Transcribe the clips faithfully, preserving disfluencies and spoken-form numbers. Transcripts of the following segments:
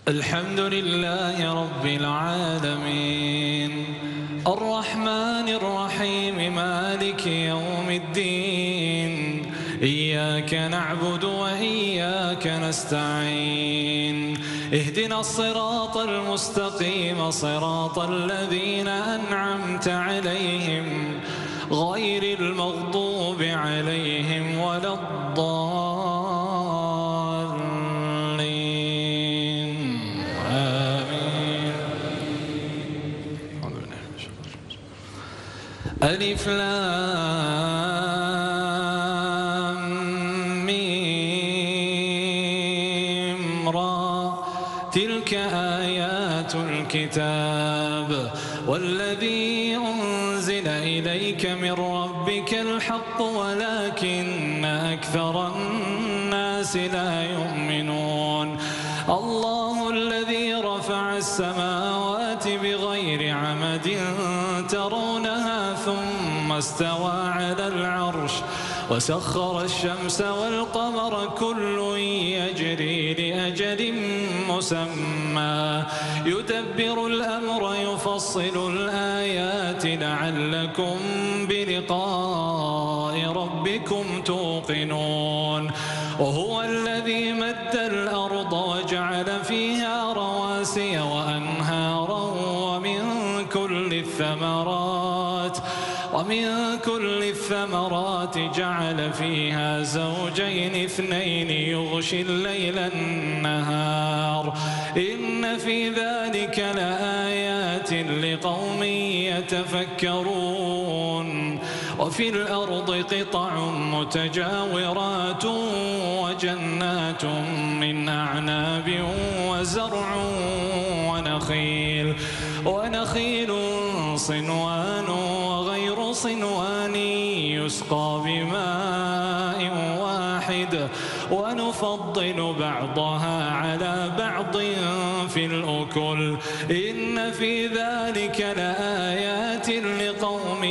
الحمد لله رب العالمين الرحمن الرحيم مالك يوم الدين إياك نعبد وإياك نستعين اهدنا الصراط المستقيم صراط الذين أنعمت عليهم غير المغضوب عليهم ولا الضالين آمين. ألف لام ميم را تلك آيات الكتاب والذي أنزل إليك من ربك الحق ولكن أكثر الناس لا يؤمنون. الله الذي رفع السماوات بغير عمد ترونها ثم استوى على العرش وسخر الشمس والقمر كل يجري لأجل مسمى يدبر الأمر يفصل الآيات لعلكم بلقاء ربكم توقنون. وهو الذي مد الأرض وجعل فيها رواسي وأنهارا ومن كل الثمرات ومن كل الثمرات جعل فيها زوجين اثنين يغشي الليل النهار إن في ذلك لآيات لقوم يتفكرون. وفي الأرض قطع متجاورات وجنات من أعناب وزرع ونخيل ونخيل صنوان وغير صنوان يسقى بماء واحد ونفضل بعضها على بعض في الأكل إن في ذلك لآيات لقوم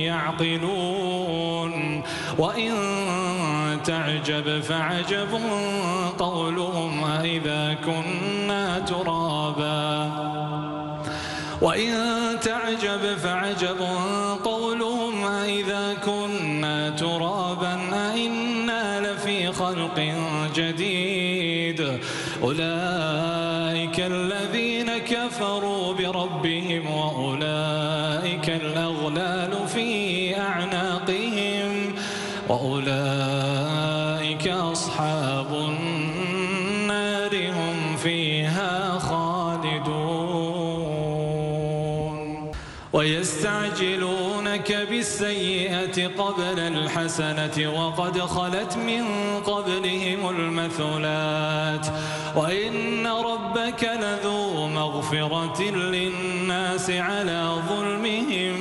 يعقلون. وإن تعجب فعجب قولهم أإذا كنا ترابا وإن تعجب فعجب قولهم أإذا كنا ترابا أإنا لفي خلق جديد أولئك الذين كفروا بربهم وأولئك الأغلال في أعناقهم وأولئك أصحاب النار هم فيها خالدون. ويستعجلونك بالسيئة قبل الحسنة وقد خلت من قبلهم المثلات وإن ربك لذو مغفرة للناس على ظلمهم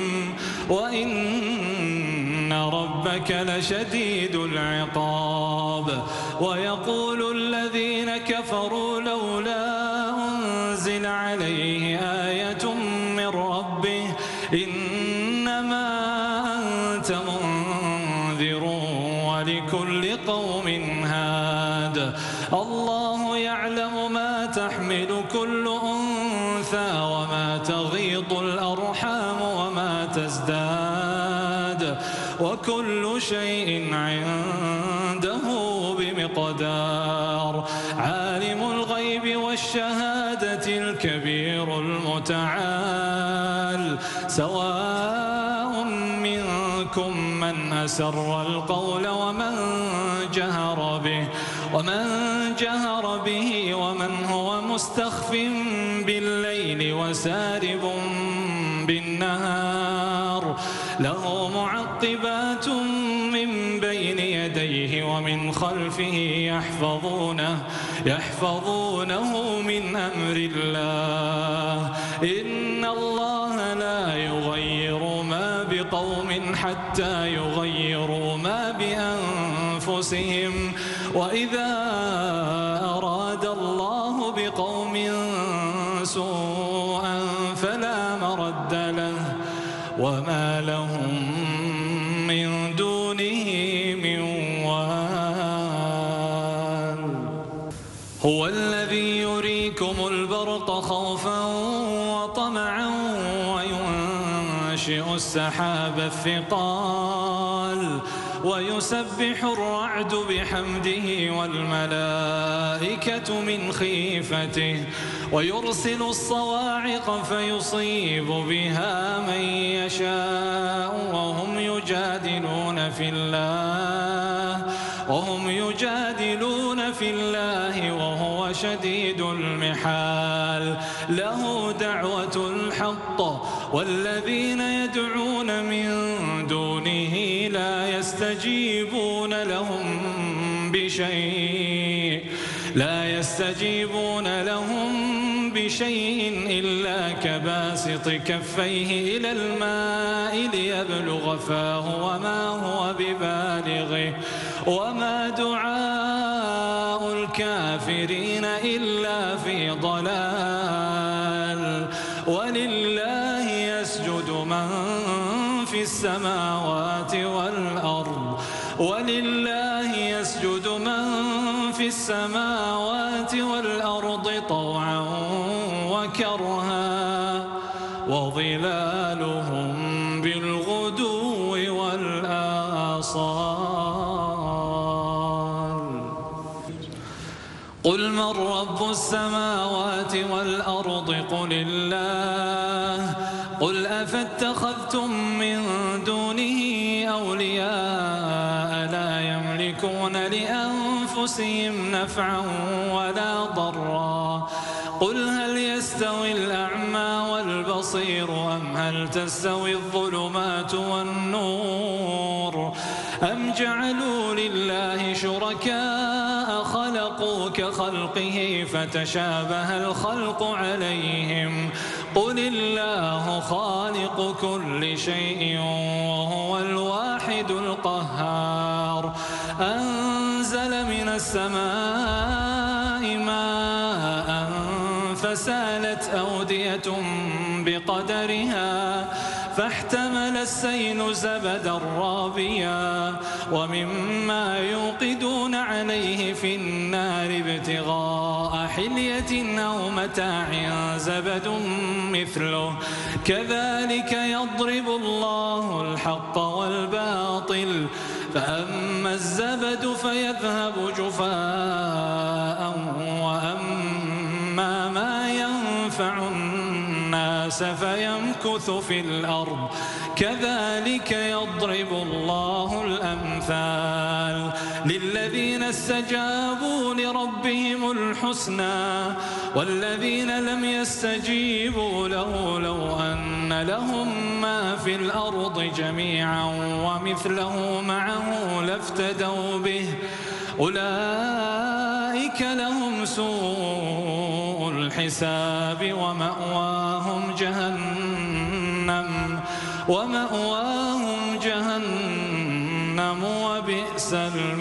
وإن ربك لشديد العقاب. ويقول الذين كفروا لولا أنزل عليه آية من ربه إنما أنت منذر ولكل قوم هاد. الله يعلم ما تحمل كل أنثى وما تغيض الأرحام وما تزداد وكل شيء عنده بمقدار. عالم الغيب والشهادة الكبير المتعال سواء منكم من أسر القول ومن جهر به ومن جهر به ومن هو مستخف بالليل وسارب بالنهار له معقبات من بين يديه ومن خلفه يحفظونه يحفظونه من أمر الله إن الله لا يغير ما بقوم حتى يغيروا ما بأنفسهم وإذا أراد الله بقوم سوءا فلا مرد له وما لهم من دونه من وال. هو الذي يريكم البرق السحاب الثقال ويسبح الرعد بحمده والملائكة من خيفته ويرسل الصواعق فيصيب بها من يشاء وهم يجادلون في الله وهم يجادلون في الله وهو شديد المحال له دعوة الحق والذين يدعون من دونه لا يستجيبون لهم بشيء لا يستجيبون لهم بشيء إلا كباسط كفيه إلى الماء ليبلغ فاه وما هو ببالغه وما دعاء الكافرين إلا في ضلال ولله يسجد من في السماوات والأرض ولله يسجد من في السماوات والأرض طوعا وكرها وظلالهم بالغدو والآصال قل من رب السماوات والأرض قل الله قل أفاتخذتم من دونه أولياء لا يملكون لأنفسهم نفعا ولا ضرا قل هل يستوي الأعمى والبصير أم هل تستوي الظلمات والنور أم جعلوا لله شركاء خلقوا كخلقه فتشابه الخلق عليهم قل الله خالق كل شيء وهو الواحد القهار أنزل من السماء ماء فسالت أودية بقدرها فاحتمل السيل زبدا رابيا ومما يوقدون عليه في النار ابتغاء حلية أو متاع زبد مثله كذلك يضرب الله الحق والباطل فأما الزبد فيذهب جفاء وأما ما ينفع الناس فيمكث في الأرض كذلك يضرب الله الأمثال للذين استجابوا لربهم الحسنى والذين لم يستجيبوا له لو أن لهم ما في الأرض جميعا ومثله معه لافتدوا به أولئك لهم سوء الحساب ومأواهم جهنم ومأواهم جهنم وبئس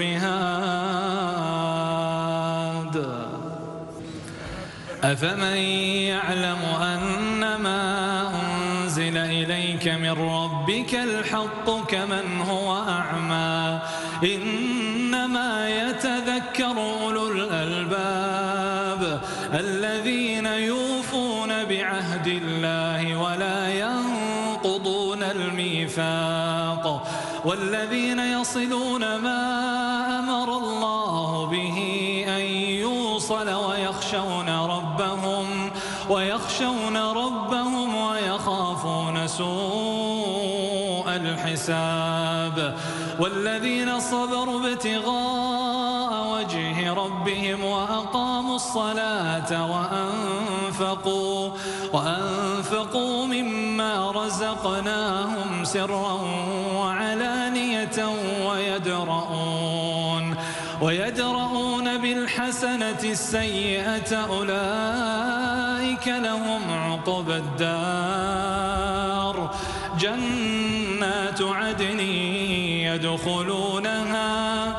المهاد أفمن يعلم أنما أنزل إليك من ربك الحق كمن هو أعمى إنما يتذكر أولو الألباب الذين يوفون بعهد الله ولا ينقضون الميثاق والذين يصلون ما أمر الله به أن يوصل ويخشون ربهم ويخشون ربهم ويخافون سوء الحساب والذين صبروا ابتغاء وجه ربهم وأقاموا الصلاة وأنفقوا وأنفقوا مما رزقناهم سرا وعلانية ويدرؤون ويدرؤون بالحسنة السيئة أولئك لهم عقبى الدار جنات عدن يدخلونها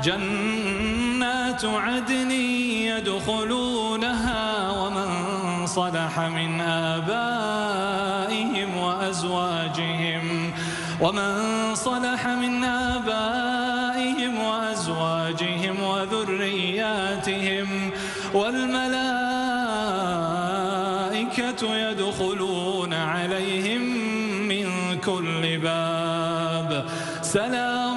جنات عدن يدخلونها ومن صلح من آبائهم وأزواجهم ومن صلح من آبائهم وأزواجهم وذرياتهم والملائكة يدخلون عليهم من كل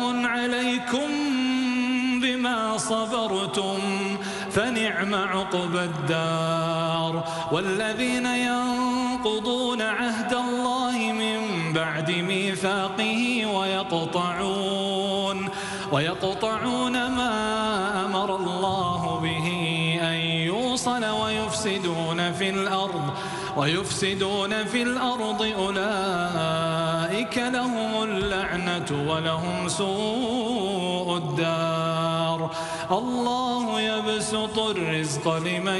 سلام عليكم بما صبرتم فنعم عقبى الدار. والذين ينقضون عهد الله من بعد ميثاقه ويقطعون ويقطعون ما أمر الله به أن يوصل ويفسدون في الأرض ويفسدون في الأرض أولئك لهم اللعنة ولهم سوء الدار. الله يبسط الرزق لمن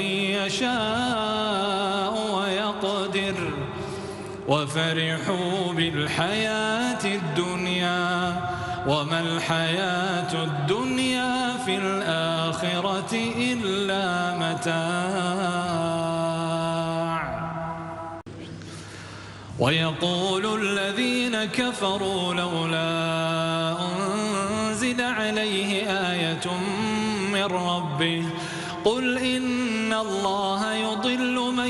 يشاء ويقدر وفرحوا بالحياة الدنيا وما الحياة الدنيا في الآخرة إلا متاع. ويقول الذين كفروا لولا أنزل عليه آية من ربه قل إن الله يضل من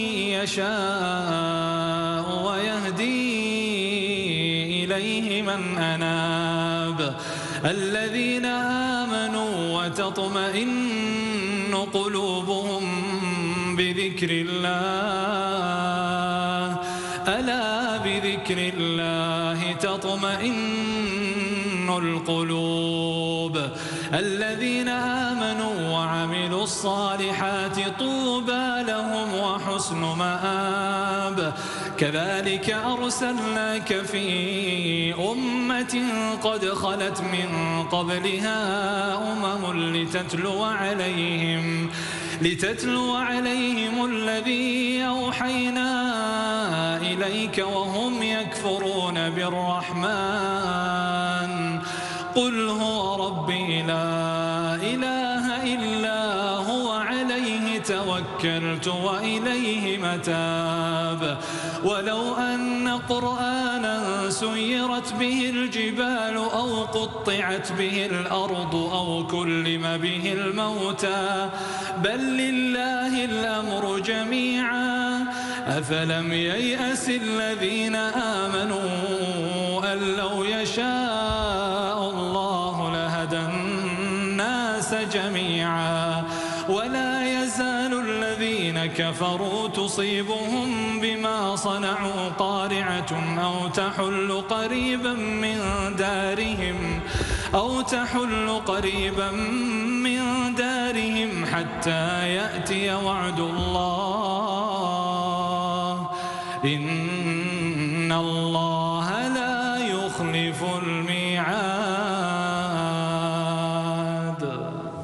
يشاء ويهدي إليه من أناب. الذين آمنوا وتطمئن قلوبهم بذكر الله ألا بذكر الله تطمئن القلوب. الذين آمنوا وعملوا الصالحات طوبى لهم وحسن مآب. كذلك أرسلناك في أمة قد خلت من قبلها أمم لتتلو عليهم لتتلو عليهم الذي أوحينا إليك وهم يكفرون بالرحمن قل هو ربي لا إله إلا هو عليه توكلت وإليه متاب. ولو أن قرآنا سيرت به الجبال أو قطعت به الأرض أو كلم به الموتى بل لله الأمر جميعا أفلم ييأس الذين آمنوا أن لو يشاء الله لهدى الناس جميعا. ولا يزال الذين كفروا تصيبهم بما صنعوا قارعة أو تحل قريبا من دارهم أو تحل قريبا من دارهم حتى يأتي وعد الله إن الله لا يخلف الميعاد.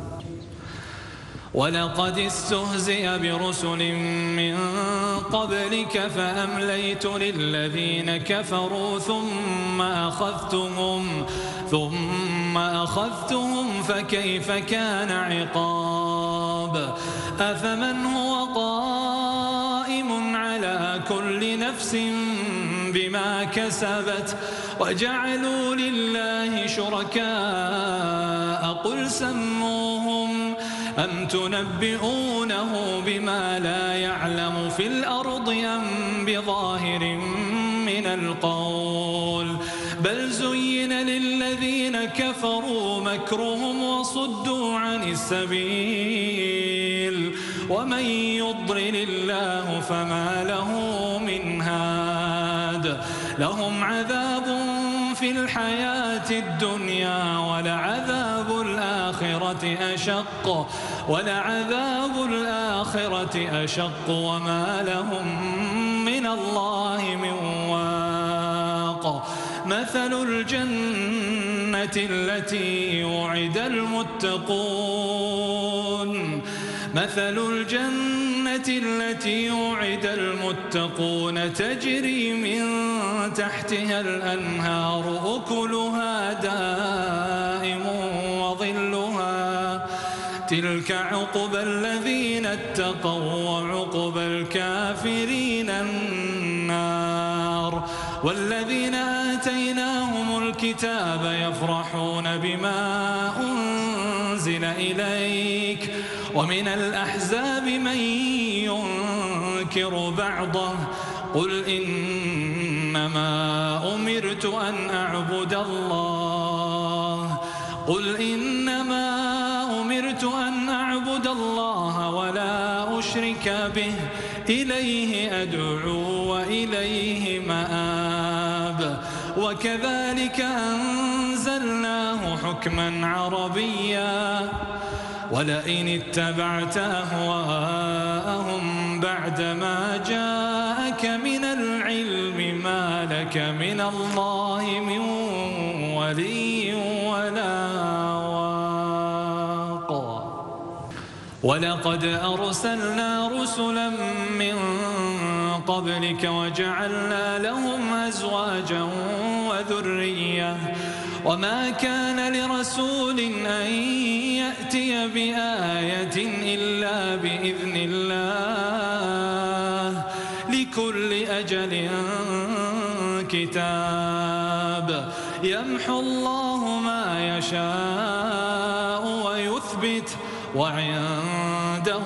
ولقد استهزئ برسل من قبلك فأمليت للذين كفروا ثم أخذتهم ثم أخذتهم فكيف كان عقاب. أفمن هو قائم على كل نفس بما كسبت وجعلوا لله شركاء قل سموهم أم تنبئونه بما لا يعلم في الأرض أم بظاهر من القول بل زين للذين كفروا مكرهم وصدوا عن السبيل ومن يضلل الله فما له من هاد. لهم عذاب في الحياة الدنيا ولعذاب الآخرة أشق ولعذاب الآخرة أشق وما لهم من الله من واق. مثل الجنة التي وعد المتقون مثل الجنة التي وعد المتقون تجري من تحتها الأنهار أكلها دائم وظلها تلك عقبى الذين اتقوا وعقبى الكافرين النار. والذين آتيناهم الكتاب يفرحون بما أنزل إليك ومن الأحزاب من ينكر بعضه قل إنما أمرت أن أعبد الله قل إنما أمرت أن أعبد الله ولا أشرك به إليه أدعو وإليه مآب وكذلك أنزلناه حكما عربيا ولئن اتبعت أهواءهم بعدما جاءك من العلم ما لك من الله من ولي ولا واق ولقد أرسلنا رسلا من قبلك وجعلنا لهم أزواجا وذرية وما كان لرسول أن يأتي بآية إلا بإذن الله لكل أجل كتاب يمحو الله ما يشاء ويثبت وعنده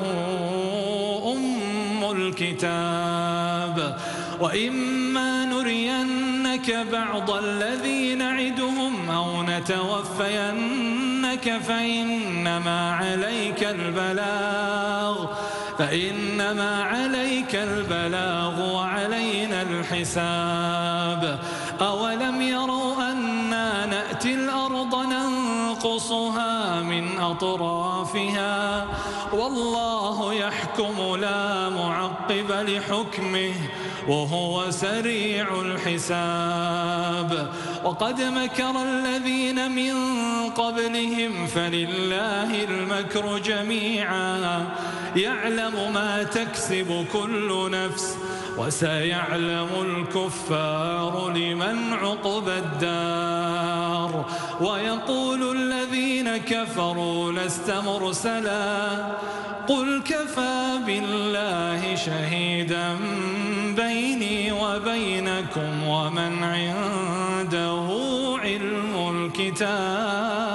أم الكتاب وإما نرينك بعض الذي نعدهم أو نتوفينك فإنما عليك البلاغ فإنما عليك البلاغ وعلينا الحساب أولم يروا أنا نأتي الأرض ننقصها من أطرافها والله يحكم لا معقب لحكمه وهو سريع الحساب وقد مكر الذين من قبلهم فلله المكر جميعا يعلم ما تكسب كل نفس وسيعلم الكفار لمن عقبى الدار ويقول الذين كفروا لست مرسلا قل كفى بالله شهيدا بيني وبينكم ومن عنده علم الكتاب